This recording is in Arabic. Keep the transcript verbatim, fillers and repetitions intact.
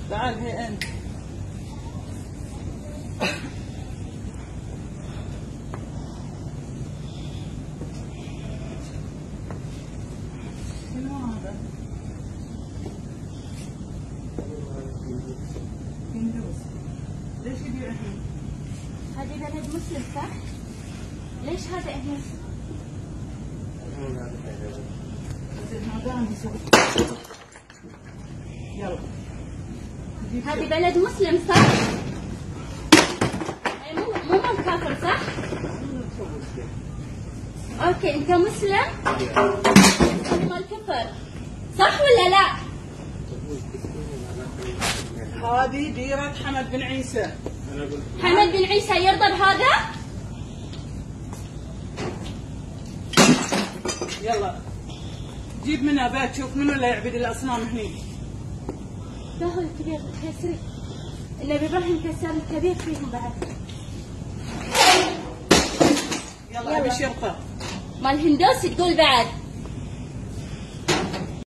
تعال هي انت. شنو هذا؟ هندوس. ليش يبيع هنا؟ هذه بلد مسلم صح؟ ليش هذا هنا؟ يلا. هذه بلد مسلم صح؟ مو مو مال كافر صح؟ اوكي انت مسلم؟ هذا مال كفر صح ولا لا؟ هذه ديرة حمد بن عيسى. حمد بن عيسى يرضى بهذا؟ يلا جيب منها بات شوف منو اللي يعبد الاصنام هني. لا هو الكبير كسري. النبي ابراهيم كسر الكبير فيهم بعد. يلا ابي شرطه. مال هندوسي تقول بعد.